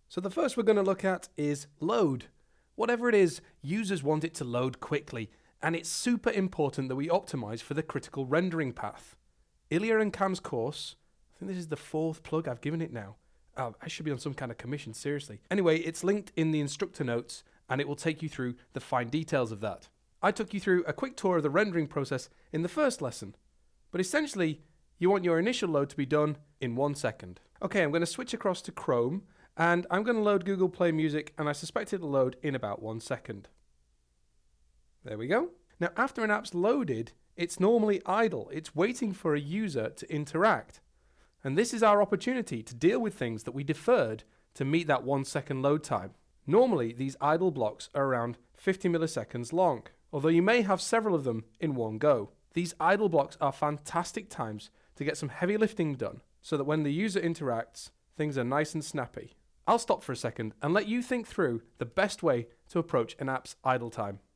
So the first we're going to look at is load. Whatever it is, users want it to load quickly, and it's super important that we optimize for the critical rendering path. Ilya and Cam's course, I think this is the 4th plug I've given it now. I should be on some kind of commission, seriously. Anyway, it's linked in the instructor notes, and it will take you through the fine details of that. I took you through a quick tour of the rendering process in the first lesson, but essentially, you want your initial load to be done in 1 second. Okay, I'm going to switch across to Chrome, and I'm going to load Google Play Music, and I suspect it'll load in about 1 second. There we go. Now, after an app's loaded, it's normally idle. It's waiting for a user to interact. And this is our opportunity to deal with things that we deferred to meet that 1 second load time. Normally, these idle blocks are around 50 milliseconds long, although you may have several of them in one go. These idle blocks are fantastic times to get some heavy lifting done, so that when the user interacts, things are nice and snappy. I'll stop for a second and let you think through the best way to approach an app's idle time.